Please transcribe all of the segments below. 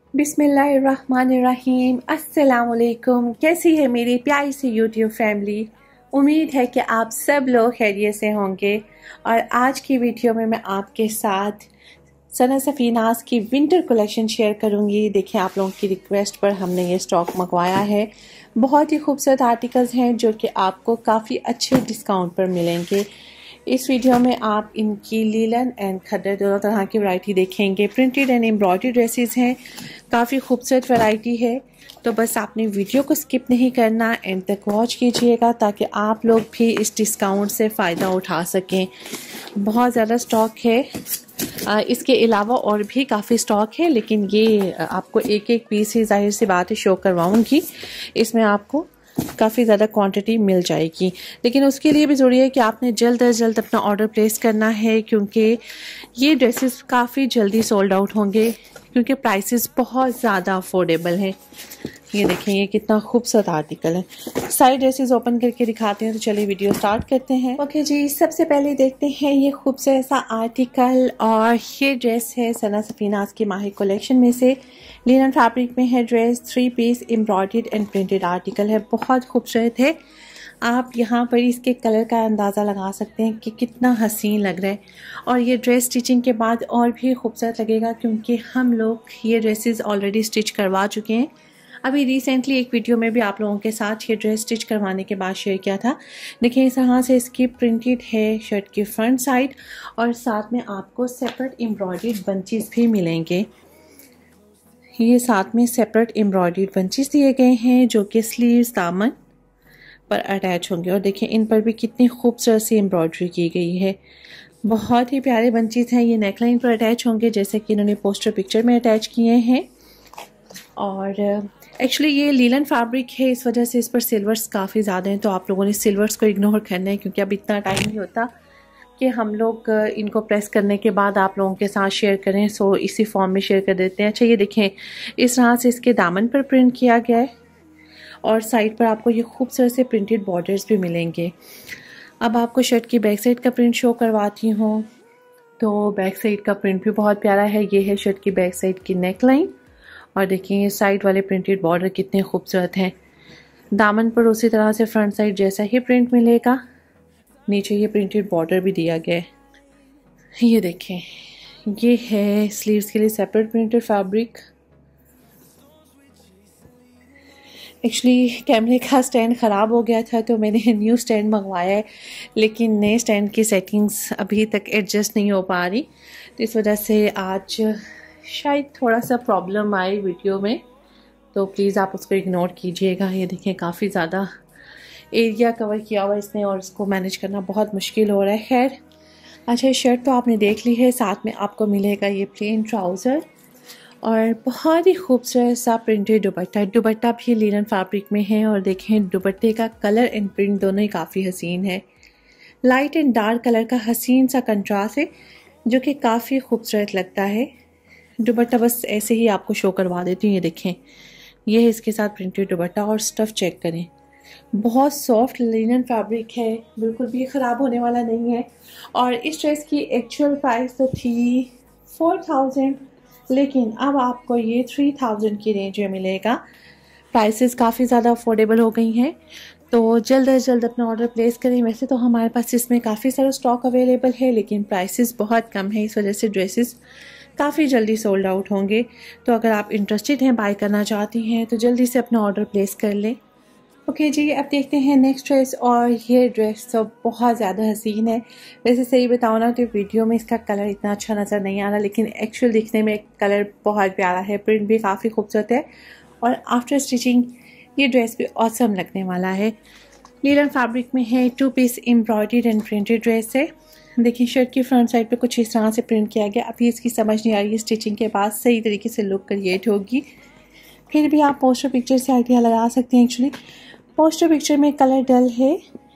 बिस्मिल्लाहिर्रहमानिर्रहीम। अस्सलाम वालेकुम। कैसी है मेरी प्यारी सी यूट्यूब फैमिली। उम्मीद है कि आप सब लोग खैरियत से होंगे। और आज की वीडियो में मैं आपके साथ सना सफ़ीनाज़ की विंटर कलेक्शन शेयर करूंगी। देखिए, आप लोगों की रिक्वेस्ट पर हमने ये स्टॉक मंगवाया है। बहुत ही खूबसूरत आर्टिकल्स हैं जो कि आपको काफ़ी अच्छे डिस्काउंट पर मिलेंगे। इस वीडियो में आप इनकी लीलन एंड खद्दर दोनों तरह की वैरायटी देखेंगे। प्रिंटेड एंड एम्ब्रॉयडर्ड ड्रेसेस हैं, काफ़ी खूबसूरत वैरायटी है। तो बस आपने वीडियो को स्किप नहीं करना, एंड तक वॉच कीजिएगा ताकि आप लोग भी इस डिस्काउंट से फ़ायदा उठा सकें। बहुत ज़्यादा स्टॉक है। इसके अलावा और भी काफ़ी स्टॉक है, लेकिन ये आपको एक एक पीस ही जाहिर सी बात है शो करवाऊँगी। इसमें आपको काफ़ी ज़्यादा क्वांटिटी मिल जाएगी, लेकिन उसके लिए भी ज़रूरी है कि आपने जल्द अज जल्द अपना ऑर्डर प्लेस करना है, क्योंकि ये ड्रेसेस काफ़ी जल्दी सोल्ड आउट होंगे, क्योंकि प्राइसेस बहुत ज़्यादा अफोर्डेबल हैं। ये देखें, ये कितना खूबसूरत आर्टिकल है। सारी ड्रेसेस ओपन करके दिखाते हैं, तो चलिए वीडियो स्टार्ट करते हैं। ओके जी, सबसे पहले देखते हैं ये खूबसूरत सा आर्टिकल। और ये ड्रेस है सना सफ़ीनाज़ की माही कलेक्शन में से। लिनन फैब्रिक में है dress, 3 piece embroidered and printed article है। बहुत खूबसूरत है। आप यहाँ पर इसके कलर का अंदाज़ा लगा सकते हैं कि कितना हसीन लग रहा है। और ये ड्रेस स्टिचिंग के बाद और भी खूबसूरत लगेगा, क्योंकि हम लोग ये ड्रेसेस ऑलरेडी स्टिच करवा चुके हैं। अभी रिसेंटली एक वीडियो में भी आप लोगों के साथ ये ड्रेस स्टिच करवाने के बाद शेयर किया था। देखिए, इस तरह से इसकी प्रिंटेड है शर्ट की फ्रंट साइड, और साथ में आपको सेपरेट एम्ब्रॉयडर्ड बंचेस भी मिलेंगे। ये साथ में सेपरेट एम्ब्रॉयडर्ड बंचेस दिए गए हैं जो कि स्लीव्स दामन पर अटैच होंगे। और देखिए, इन पर भी कितनी खूबसूरत सी एम्ब्रॉयडरी की गई है। बहुत ही प्यारे बंचेस हैं। ये नेकलाइन पर अटैच होंगे, जैसे कि इन्होंने पोस्टर पिक्चर में अटैच किए हैं। और एक्चुअली ये लीलन फैब्रिक है, इस वजह से इस पर सिल्वर्स काफ़ी ज़्यादा हैं, तो आप लोगों ने सिल्वर्स को इग्नोर करना है, क्योंकि अब इतना टाइम नहीं होता कि हम लोग इनको प्रेस करने के बाद आप लोगों के साथ शेयर करें। सो इसी फॉर्म में शेयर कर देते हैं। अच्छा, ये देखें, इस तरह से इसके दामन पर प्रिंट किया गया है, और साइड पर आपको ये खूबसूरत से प्रिंटेड बॉर्डर्स भी मिलेंगे। अब आपको शर्ट की बैक साइड का प्रिंट शो करवाती हूँ। तो बैक साइड का प्रिंट भी बहुत प्यारा है। ये है शर्ट की बैक साइड की नेक लाइन, और देखिए ये साइड वाले प्रिंटेड बॉर्डर कितने खूबसूरत हैं। दामन पर उसी तरह से फ्रंट साइड जैसा ही प्रिंट मिलेगा। नीचे ये प्रिंटेड बॉर्डर भी दिया गया है। ये देखें, ये है स्लीव्स के लिए सेपरेट प्रिंटेड फैब्रिक। एक्चुअली कैमरे का स्टैंड ख़राब हो गया था, तो मैंने न्यू स्टैंड मंगवाया है, लेकिन नए स्टैंड की सेटिंग्स अभी तक एडजस्ट नहीं हो पा रही, तो इस वजह से आज शायद थोड़ा सा प्रॉब्लम आई वीडियो में, तो प्लीज़ आप उसको इग्नोर कीजिएगा। ये देखें, काफ़ी ज़्यादा एरिया कवर किया हुआ इसने, और इसको मैनेज करना बहुत मुश्किल हो रहा है। खैर, अच्छा, शर्ट तो आपने देख ली है। साथ में आपको मिलेगा ये प्लेन ट्राउज़र, और बहुत ही खूबसूरत सा प्रिंटेड दुपट्टा। दुपट्टा भी लिनन फैब्रिक में है, और देखें दुपट्टे का कलर एंड प्रिंट दोनों ही काफ़ी हसीन है। लाइट एंड डार्क कलर का हसीन सा कंट्रास्ट है, जो कि काफ़ी खूबसूरत लगता है। दुपट्टा बस ऐसे ही आपको शो करवा देती हूँ। ये देखें, ये है इसके साथ प्रिंटेड दुपट्टा, और स्टफ़ चेक करें, बहुत सॉफ्ट लिनन फैब्रिक है, बिल्कुल भी ख़राब होने वाला नहीं है। और इस ड्रेस की एक्चुअल प्राइस तो थी 4000, लेकिन अब आपको ये 3000 की रेंज में मिलेगा। प्राइसेस काफ़ी ज़्यादा अफोर्डेबल हो गई हैं, तो जल्द अज जल्द अपना ऑर्डर प्लेस करें। वैसे तो हमारे पास इसमें काफ़ी सारा स्टॉक अवेलेबल है, लेकिन प्राइसेस बहुत कम है, इस वजह से ड्रेसेस काफ़ी जल्दी सोल्ड आउट होंगे। तो अगर आप इंटरेस्टेड हैं, बाय करना चाहती हैं, तो जल्दी से अपना ऑर्डर प्लेस कर लें। ओके जी, अब देखते हैं नेक्स्ट ड्रेस। और ये ड्रेस तो बहुत ज़्यादा हसीन है। वैसे सही बताऊँ ना, तो वीडियो में इसका कलर इतना अच्छा नज़र नहीं आ रहा, लेकिन एक्चुअल दिखने में कलर बहुत प्यारा है। प्रिंट भी काफ़ी खूबसूरत है, और आफ्टर स्टिचिंग ये ड्रेस भी ऑसम लगने वाला है। लीलन फैब्रिक में है, 2 piece embroidered and printed dress है। देखिए, शर्ट की फ्रंट साइड पे कुछ इस तरह से प्रिंट किया गया। अभी इसकी समझ नहीं आ रही है, स्टिचिंग के बाद सही तरीके से लुक क्रिएट होगी। फिर भी आप पोस्टर पिक्चर से आइडिया लगा सकते हैं। एक्चुअली पोस्टर पिक्चर में कलर डल है,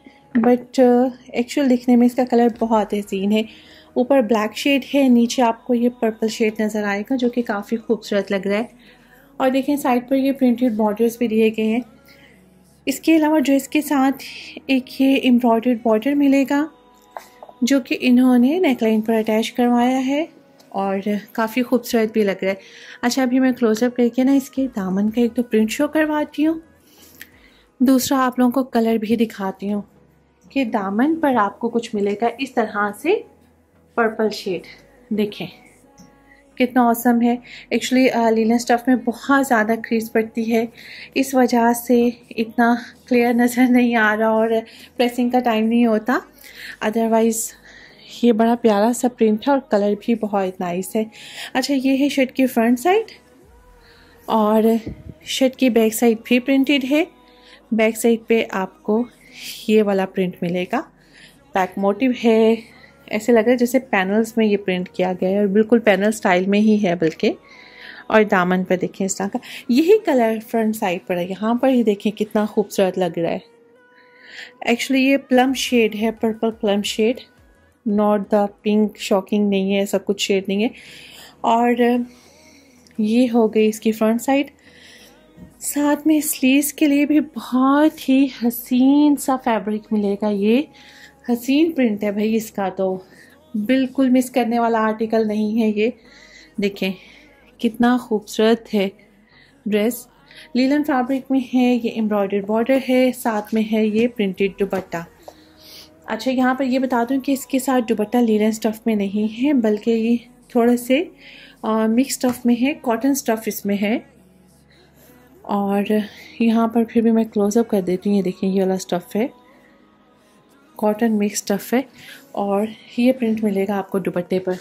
बट एक्चुअल दिखने में इसका कलर बहुत हसीन है। ऊपर ब्लैक शेड है, नीचे आपको ये पर्पल शेड नज़र आएगा, जो कि काफ़ी खूबसूरत लग रहा है। और देखें, साइड पर ये प्रिंटेड बॉर्डर्स भी दिए गए हैं। इसके अलावा ड्रेस के साथ एक ये एम्ब्रॉयडर्ड बॉर्डर मिलेगा, जो कि इन्होंने नेकलाइन पर अटैच करवाया है। और काफ़ी खूबसूरत भी लग रहा है। अच्छा, अभी मैं क्लोजअप करके ना इसके दामन का एक तो प्रिंट शो करवाती हूँ, दूसरा आप लोगों को कलर भी दिखाती हूँ कि दामन पर आपको कुछ मिलेगा इस तरह से पर्पल शेड। देखें कितना औसम है। एक्चुअली लीलन स्टफ़ में बहुत ज़्यादा क्रीज पड़ती है, इस वजह से इतना क्लियर नज़र नहीं आ रहा और प्रेसिंग का टाइम नहीं होता। अदरवाइज़ ये बड़ा प्यारा सा प्रिंट है और कलर भी बहुत नाइस है। अच्छा, ये है शर्ट की फ्रंट साइड और शर्ट की बैक साइड भी प्रिंटेड है। बैक साइड पे आपको ये वाला प्रिंट मिलेगा, बैक मोटिव है। ऐसे लग रहा है जैसे पैनल्स में ये प्रिंट किया गया है और बिल्कुल पैनल स्टाइल में ही है बल्कि। और दामन पर देखें इस तरह का यही कलर फ्रंट साइड पर है। यहाँ पर ही देखें कितना खूबसूरत लग रहा है। एक्चुअली ये प्लम शेड है, purple plum shade, not the pink shocking नहीं है, ऐसा कुछ शेड नहीं है। और ये हो गई इसकी फ्रंट साइड। साथ में स्लीव्स के लिए भी बहुत ही हसीन सा फैब्रिक मिलेगा। ये हसीन प्रिंट है भाई इसका, तो बिल्कुल मिस करने वाला आर्टिकल नहीं है ये। देखें कितना खूबसूरत है ड्रेस। लीलन फैब्रिक में है, ये एम्ब्रॉयडर्ड बॉर्डर है, साथ में है ये प्रिंटेड दुपट्टा। अच्छा, यहाँ पर ये बता दूँ कि इसके साथ दुपट्टा लीलन स्टफ़ में नहीं है बल्कि ये थोड़े से मिक्स स्टफ़ में है, कॉटन स्टफ़ इसमें है। और यहाँ पर फिर भी मैं क्लोज़अप कर देती हूँ। ये देखें ये वाला स्टफ़ है, कॉटन मिक्स स्टफ़ है और ये प्रिंट मिलेगा आपको दुपट्टे पर।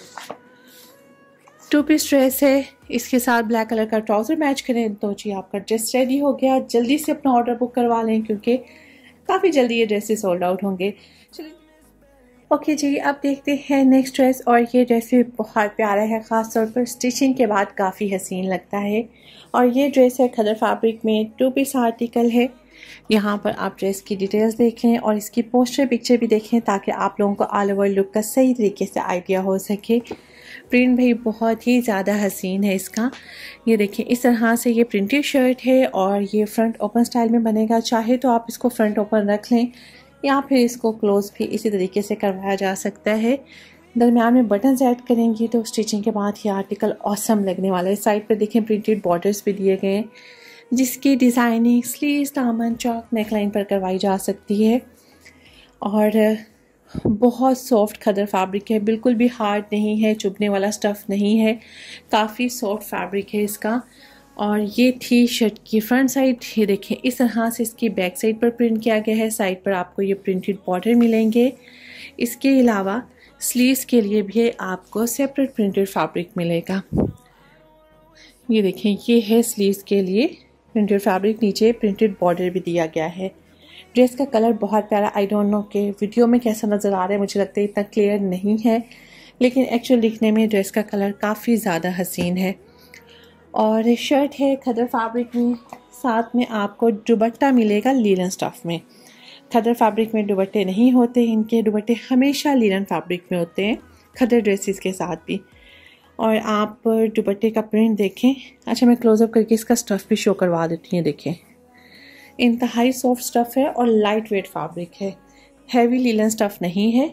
2 पीस ड्रेस है, इसके साथ ब्लैक कलर का ट्राउज़र मैच करें तो जी आपका ड्रेस रेडी हो गया। जल्दी से अपना ऑर्डर बुक करवा लें क्योंकि काफ़ी जल्दी ये ड्रेसेस सोल्ड आउट होंगे। चलिए ओके जी, अब देखते हैं नेक्स्ट ड्रेस। और ये ड्रेस भी बहुत प्यारा है, ख़ास तौर पर स्टिचिंग के बाद काफ़ी हसीन लगता है। और ये ड्रेस है खदर फैब्रिक में, 2 पीस आर्टिकल है। यहाँ पर आप ड्रेस की डिटेल्स देखें और इसकी पोस्टर पिक्चर भी देखें ताकि आप लोगों को ऑल ओवर लुक का सही तरीके से आइडिया हो सके। प्रिंट भी बहुत ही ज़्यादा हसीन है इसका। ये देखें इस तरह से ये प्रिंटेड शर्ट है और ये फ्रंट ओपन स्टाइल में बनेगा। चाहे तो आप इसको फ्रंट ओपन रख लें या फिर इसको क्लोज भी इसी तरीके से करवाया जा सकता है। दरमियान में बटन्स ऐड करेंगी तो स्टिचिंग के बाद ये आर्टिकल ऑसम लगने वाला है। साइड पर देखें प्रिंटेड बॉर्डर्स भी दिए गए हैं जिसकी डिज़ाइनिंग स्लीव्स, दामन, चौक, नेकलाइन पर करवाई जा सकती है। और बहुत सॉफ्ट खदर फैब्रिक है, बिल्कुल भी हार्ड नहीं है, चुभने वाला स्टफ़ नहीं है, काफ़ी सॉफ्ट फैब्रिक है इसका। और ये थी शर्ट की फ्रंट साइड। ये देखें इस तरह से इसकी बैक साइड पर प्रिंट किया गया है। साइड पर आपको ये प्रिंटेड बॉर्डर मिलेंगे। इसके अलावा स्लीव्स के लिए भी आपको सेपरेट प्रिंटेड फैब्रिक मिलेगा। ये देखें ये है स्लीव्स के लिए प्रिंटेड फैब्रिक, नीचे प्रिंटेड बॉर्डर भी दिया गया है। ड्रेस का कलर बहुत प्यारा, आई डोंट नो कि वीडियो में कैसा नज़र आ रहा है, मुझे लगता है इतना क्लियर नहीं है, लेकिन एक्चुअल दिखने में ड्रेस का कलर काफ़ी ज़्यादा हसीन है। और शर्ट है खदर फैब्रिक में, साथ में आपको दुपट्टा मिलेगा लीलन स्टफ़ में। खदर फैब्रिक में दुपट्टे नहीं होते, इनके दुपट्टे हमेशा लीलन फैब्रिक में होते हैं, खदर ड्रेसेस के साथ भी। और आप दुपट्टे का प्रिंट देखें। अच्छा, मैं क्लोजअप करके इसका स्टफ़ भी शो करवा देती हूँ। देखें इंतहाई सॉफ्ट स्टफ़ है और लाइट वेट फैब्रिक है, हैवी लीलन स्टफ़ नहीं है।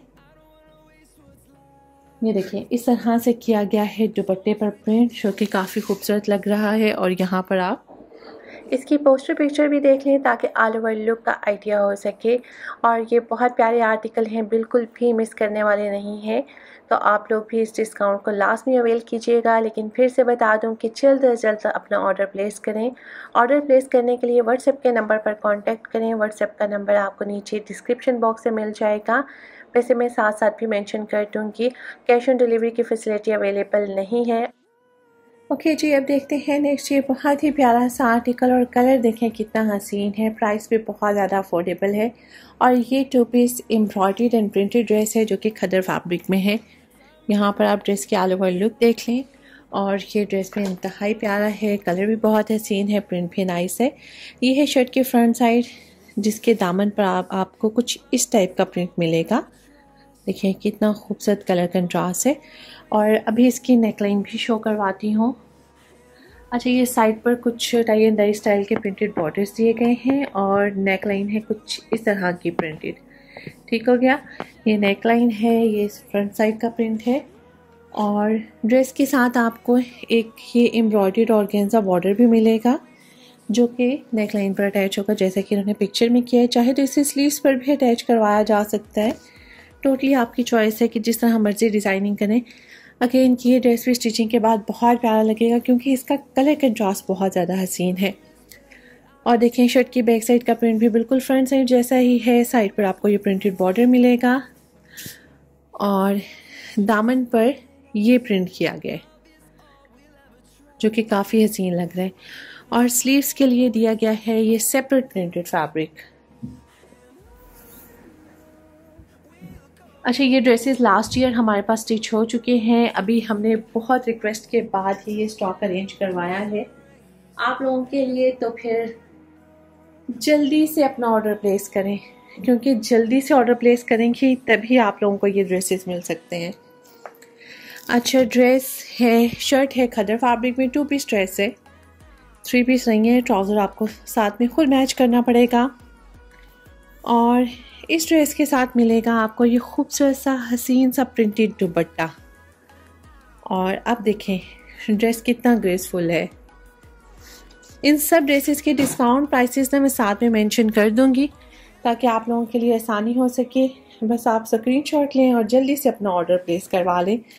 ये देखें इस तरह से किया गया है दुपट्टे पर प्रिंट, जो कि काफ़ी खूबसूरत लग रहा है। और यहाँ पर आप इसकी पोस्टर पिक्चर भी देख लें ताकि ऑल ओवर लुक का आइडिया हो सके। और ये बहुत प्यारे आर्टिकल हैं, बिल्कुल भी मिस करने वाले नहीं हैं, तो आप लोग भी इस डिस्काउंट को लास्ट में अवेल कीजिएगा। लेकिन फिर से बता दूं कि जल्द से जल्द अपना ऑर्डर प्लेस करें। ऑर्डर प्लेस करने के लिए व्हाट्सएप के नंबर पर कांटेक्ट करें। व्हाट्सएप का नंबर आपको नीचे डिस्क्रिप्शन बॉक्स में मिल जाएगा। वैसे मैं साथ साथ भी मेंशन कर दूँ कि कैश ऑन डिलीवरी की फैसिलिटी अवेलेबल नहीं है। ओके जी, अब देखते हैं नेक्स्ट। ये बहुत ही प्यारा सा आर्टिकल और कलर देखें कितना हसीन है, प्राइस भी बहुत ज़्यादा अफोर्डेबल है। और ये 2 piece embroidered and printed dress है जो कि खदर फैब्रिक में है। यहाँ पर आप ड्रेस की ऑल ओवर लुक देख लें और ये ड्रेस भी इंतहाई प्यारा है, कलर भी बहुत हसीन है, प्रिंट भी नाइस है। ये है शर्ट की फ्रंट साइड जिसके दामन पर आपको कुछ इस टाइप का प्रिंट मिलेगा। देखिए कितना खूबसूरत कलर कंट्रास्ट है। और अभी इसकी नेकलाइन भी शो करवाती हूँ। अच्छा, ये साइड पर कुछ टाई एंड डाई स्टाइल के प्रिंटेड बॉर्डर्स दिए गए हैं और नेकलाइन है कुछ इस तरह की प्रिंटेड। ठीक हो गया, ये नेकलाइन है, ये फ्रंट साइड का प्रिंट है। और ड्रेस के साथ आपको एक ये एम्ब्रॉयडर्ड ऑर्गेन्जा बॉर्डर भी मिलेगा जो कि नेक लाइन पर अटैच होगा, जैसा कि इन्होंने पिक्चर में किया है। चाहे तो इसे स्लीव्स पर भी अटैच करवाया जा सकता है, टोटली आपकी चॉइस है कि जिस तरह मर्जी डिज़ाइनिंग करें। अगेन की ये ड्रेस भी स्टिचिंग के बाद बहुत प्यारा लगेगा क्योंकि इसका कलर कंट्रास्ट बहुत ज़्यादा हसीन है। और देखें शर्ट की बैक साइड का प्रिंट भी बिल्कुल फ्रंट साइड जैसा ही है। साइड पर आपको ये प्रिंटेड बॉर्डर मिलेगा और दामन पर ये प्रिंट किया गया है जो कि काफ़ी हसीन लग रहा है। और स्लीव्स के लिए दिया गया है ये सेपरेट प्रिंटेड फैब्रिक। अच्छा, ये ड्रेसेस लास्ट ईयर हमारे पास स्टिच हो चुके हैं। अभी हमने बहुत रिक्वेस्ट के बाद ही ये स्टॉक अरेंज करवाया है आप लोगों के लिए, तो फिर जल्दी से अपना ऑर्डर प्लेस करें क्योंकि जल्दी से ऑर्डर प्लेस करेंगे तभी आप लोगों को ये ड्रेसेस मिल सकते हैं। अच्छा, ड्रेस है, शर्ट है खदर फैब्रिक में, 2 पीस ड्रेस है, 3 पीस नहीं है। ट्राउज़र आपको साथ में खुद मैच करना पड़ेगा। और इस ड्रेस के साथ मिलेगा आपको ये खूबसूरत सा हसीन सा प्रिंटेड दुपट्टा। और अब देखें ड्रेस कितना ग्रेसफुल है। इन सब ड्रेसेस के डिस्काउंट प्राइसेस ना मैं साथ में मेंशन कर दूंगी ताकि आप लोगों के लिए आसानी हो सके। बस आप स्क्रीनशॉट लें और जल्दी से अपना ऑर्डर प्लेस करवा लें।